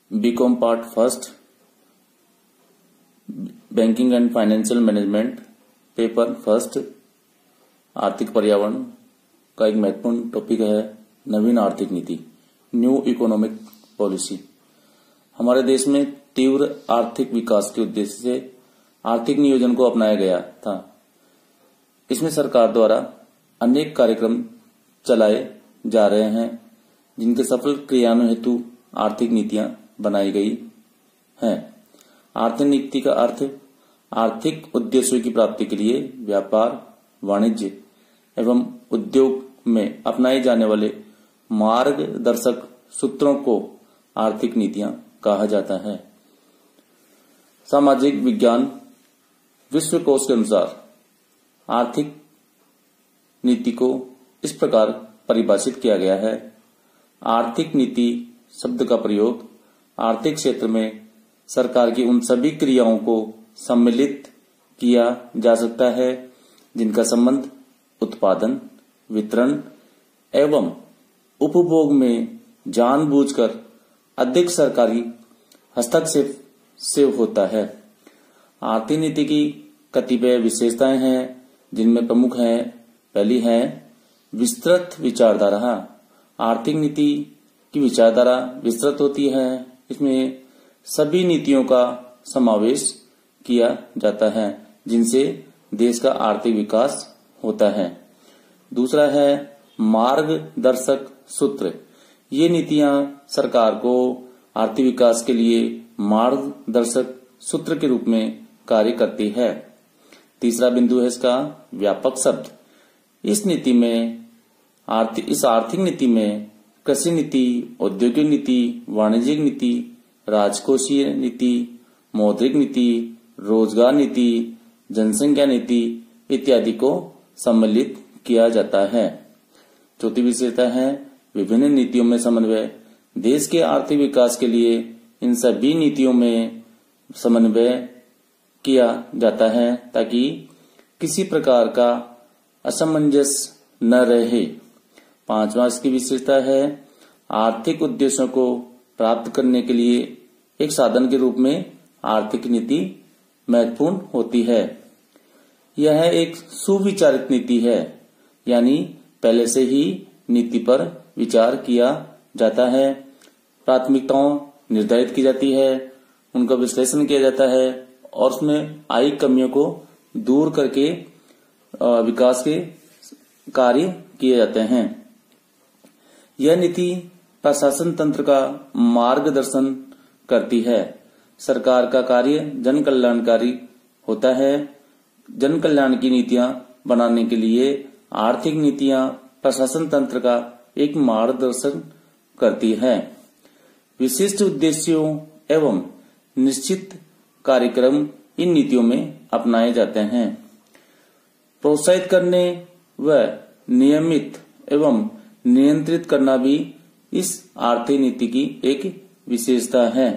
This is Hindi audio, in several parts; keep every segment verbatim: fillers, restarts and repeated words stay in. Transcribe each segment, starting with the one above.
BCom part first, banking and financial management, paper first, आर्थिक पर्यावरण का एक महत्वपूर्ण टॉपिक है नवीन आर्थिक नीति, न्यू इकोनॉमिक पॉलिसी। हमारे देश में तीव्र आर्थिक विकास के उद्देश्य से आर्थिक नियोजन को अपनाया गया था। इसमें सरकार द्वारा अनेक कार्यक्रम चलाए जा रहे हैं, जिनके सफल क्रियान्वयन हेतु आर्थिक नीतियां बनाई गई हैं। आर्थिक नीति का अर्थ आर्थिक उद्देश्यों की प्राप्ति के लिए व्यापार, वाणिज्य एवं उद्योग में अपनाए जाने वाले मार्गदर्शक सूत्रों को आर्थिक नीतियां कहा जाता है। सामाजिक विज्ञान विश्वकोश के अनुसार आर्थिक नीति को इस प्रकार परिभाषित किया गया है। आर्थिक नीति शब्द का प्रयोग आर्थिक क्षेत्र में सरकार की उन सभी क्रियाओं को सम्मिलित किया जा सकता है जिनका संबंध उत्पादन, वितरण एवं उपभोग में जानबूझकर अधिक सरकारी हस्तक्षेप से होता है। आर्थिक नीति की कतिपय विशेषताएं हैं, जिनमें प्रमुख हैं। पहली है विस्तृत विचारधारा। आर्थिक नीति की विचारधारा विस्तृत होती है। इसमें सभी नीतियों का समावेश किया जाता है जिनसे देश का आर्थिक विकास होता है। दूसरा है मार्गदर्शक सूत्र। ये नीतियां सरकार को आर्थिक विकास के लिए मार्गदर्शक सूत्र के रूप में कार्य करती है। तीसरा बिंदु है इसका व्यापक शब्द। इस नीति में आर्थिक इस आर्थिक नीति में कृषि नीति, औद्योगिक नीति, वाणिज्यिक नीति, राजकोषीय नीति, मौद्रिक नीति, रोजगार नीति, जनसंख्या नीति इत्यादि को सम्मिलित किया जाता है। चौथी विशेषता है विभिन्न नीतियों में समन्वय। देश के आर्थिक विकास के लिए इन सभी नीतियों में समन्वय किया जाता है ताकि किसी प्रकार का असमंजस न रहे। पांचवा इसकी विशेषता है आर्थिक उद्देश्यों को प्राप्त करने के लिए एक साधन के रूप में आर्थिक नीति महत्वपूर्ण होती है। यह एक सुविचारित नीति है, यानी पहले से ही नीति पर विचार किया जाता है, प्राथमिकताओं निर्धारित की जाती है, उनका विश्लेषण किया जाता है और उसमें आई कमियों को दूर करके विकास के कार्य किए जाते हैं। यह नीति प्रशासन तंत्र का मार्गदर्शन करती है। सरकार का कार्य जन कल्याणकारी होता है। जन कल्याण की नीतियां बनाने के लिए आर्थिक नीतियां प्रशासन तंत्र का एक मार्गदर्शन करती है। विशिष्ट उद्देश्यों एवं निश्चित कार्यक्रम इन नीतियों में अपनाए जाते हैं। प्रोत्साहित करने व नियमित एवं नियंत्रित करना भी इस आर्थिक नीति की एक विशेषता है।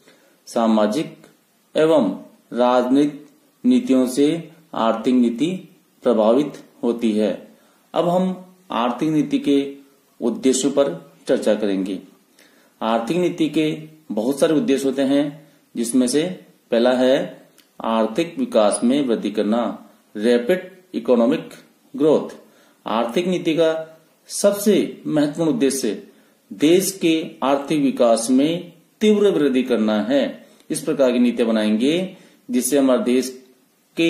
सामाजिक एवं राजनीतिक नीतियों से आर्थिक नीति प्रभावित होती है। अब हम आर्थिक नीति के उद्देश्यों पर चर्चा करेंगे। आर्थिक नीति के बहुत सारे उद्देश्य होते हैं, जिसमें से पहला है आर्थिक विकास में वृद्धि करना, रैपिड इकोनॉमिक ग्रोथ। आर्थिक नीति का सबसे महत्वपूर्ण उद्देश्य देश के आर्थिक विकास में तीव्र वृद्धि करना है। इस प्रकार की नीतियां बनाएंगे जिससे हमारे देश के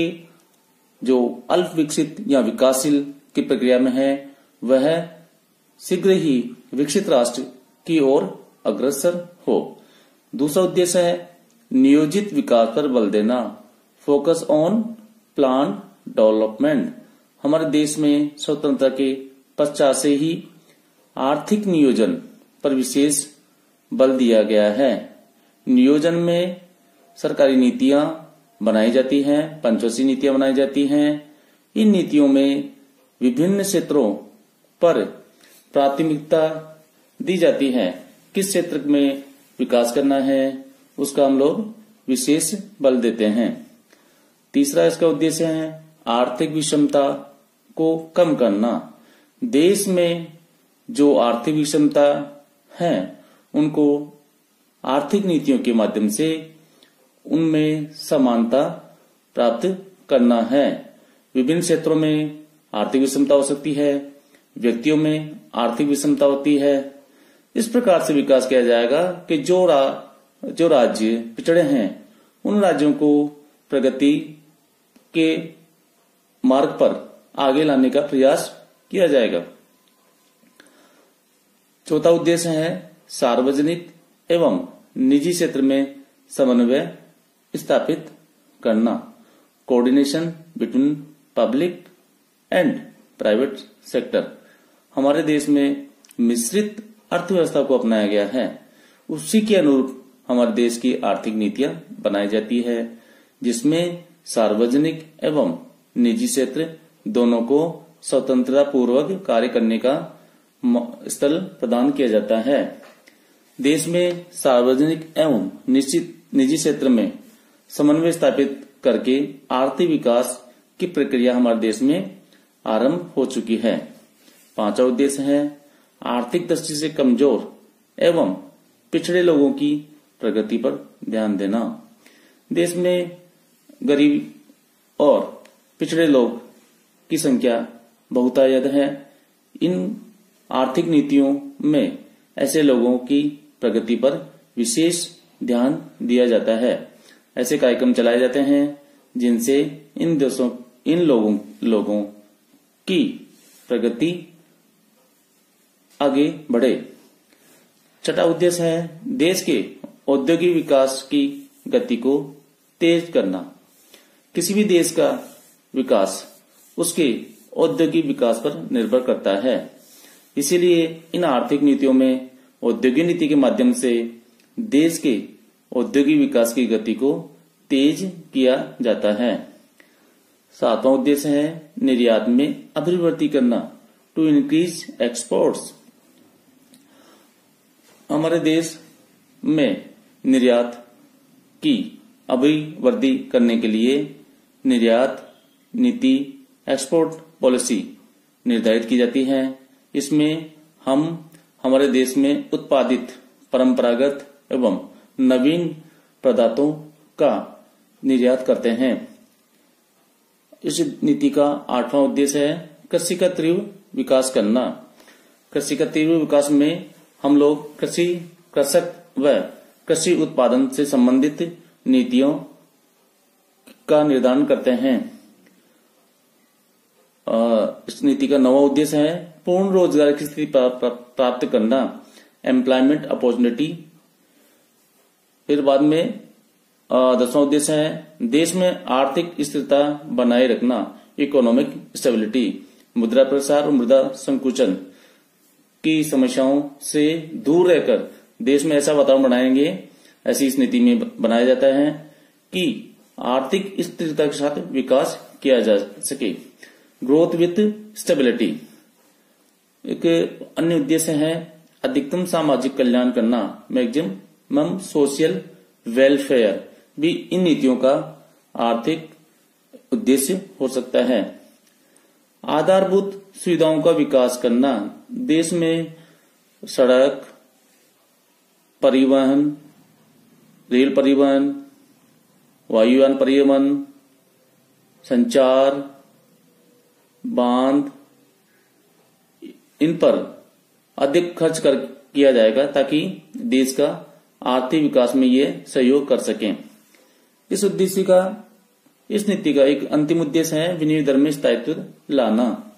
जो अल्प विकसित या विकासशील की प्रक्रिया में है वह शीघ्र ही विकसित राष्ट्र की ओर अग्रसर हो। दूसरा उद्देश्य है नियोजित विकास पर बल देना, फोकस ऑन प्लान डेवलपमेंट। हमारे देश में स्वतंत्रता के पश्चात से ही आर्थिक नियोजन पर विशेष बल दिया गया है। नियोजन में सरकारी नीतियां बनाई जाती हैं, पंचवर्षीय नीतियां बनाई जाती हैं। इन नीतियों में विभिन्न क्षेत्रों पर प्राथमिकता दी जाती है। किस क्षेत्र में विकास करना है उसका हम लोग विशेष बल देते हैं। तीसरा इसका उद्देश्य है आर्थिक विषमता को कम करना। देश में जो आर्थिक विषमता है उनको आर्थिक नीतियों के माध्यम से उनमें समानता प्राप्त करना है। विभिन्न क्षेत्रों में आर्थिक विषमता हो सकती है, व्यक्तियों में आर्थिक विषमता होती है। इस प्रकार से विकास किया जाएगा कि जो रा, जो राज्य पिछड़े हैं उन राज्यों को प्रगति के मार्ग पर आगे लाने का प्रयास किया जाएगा। चौथा उद्देश्य है सार्वजनिक एवं निजी क्षेत्र में समन्वय स्थापित करना, coordination between public and private sector. हमारे देश में मिश्रित अर्थव्यवस्था को अपनाया गया है, उसी के अनुरूप हमारे देश की आर्थिक नीतियां बनाई जाती है, जिसमें सार्वजनिक एवं निजी क्षेत्र दोनों को स्वतंत्रता पूर्वक कार्य करने का स्थल प्रदान किया जाता है। देश में सार्वजनिक एवं निश्चित निजी क्षेत्र में समन्वय स्थापित करके आर्थिक विकास की प्रक्रिया हमारे देश में आरंभ हो चुकी है। पांचवा उद्देश्य है आर्थिक दृष्टि से कमजोर एवं पिछड़े लोगों की प्रगति पर ध्यान देना। देश में गरीब और पिछड़े लोग की संख्या बहुतायत है। इन आर्थिक नीतियों में ऐसे लोगों की प्रगति पर विशेष ध्यान दिया जाता है। ऐसे कार्यक्रम चलाए जाते हैं जिनसे इन देशों इन लोगों लोगों की प्रगति आगे बढ़े। छठा उद्देश्य है देश के औद्योगिक विकास की गति को तेज करना। किसी भी देश का विकास उसके औद्योगिक विकास पर निर्भर करता है। इसीलिए इन आर्थिक नीतियों में औद्योगिक नीति के माध्यम से देश के औद्योगिक विकास की गति को तेज किया जाता है। सातवां उद्देश्य है निर्यात में अभिवृद्धि करना, टू इंक्रीज एक्सपोर्ट्स। हमारे देश में निर्यात की अभिवृद्धि करने के लिए निर्यात नीति, एक्सपोर्ट पॉलिसी निर्धारित की जाती है। इसमें हम हमारे देश में उत्पादित परंपरागत एवं नवीन पदार्थों का निर्यात करते हैं। इस नीति का आठवां उद्देश्य है कृषि का तीव्र विकास करना। कृषि का तीव्र विकास में हम लोग कृषि कृषक व कृषि उत्पादन से संबंधित नीतियों का निर्धारण करते हैं। इस नीति का नौवां उद्देश्य है पूर्ण रोजगार की स्थिति प्राप्त करना, एम्प्लॉयमेंट अपॉर्चुनिटी। फिर बाद में दसवां उद्देश्य है देश में आर्थिक स्थिरता बनाए रखना, इकोनॉमिक स्टेबिलिटी। मुद्रा प्रसार और मृदा संकुचन की समस्याओं से दूर रहकर देश में ऐसा वातावरण बनाएंगे, ऐसी इस नीति में बनाया जाता है कि आर्थिक स्थिरता के साथ विकास किया जा सके। Growth with stability. एक अन्य उद्देश्य है अधिकतम सामाजिक कल्याण करना, मैक्सिमम सोशल वेलफेयर। भी इन नीतियों का आर्थिक उद्देश्य हो सकता है। आधारभूत सुविधाओं का विकास करना, देश में सड़क परिवहन, रेल परिवहन, वायुयान परिवहन, संचार, बांध, इन पर अधिक खर्च कर किया जाएगा ताकि देश का आर्थिक विकास में ये सहयोग कर सकें। इस उद्देश्य का इस नीति का एक अंतिम उद्देश्य है विनिमय दर में स्थायित्व लाना।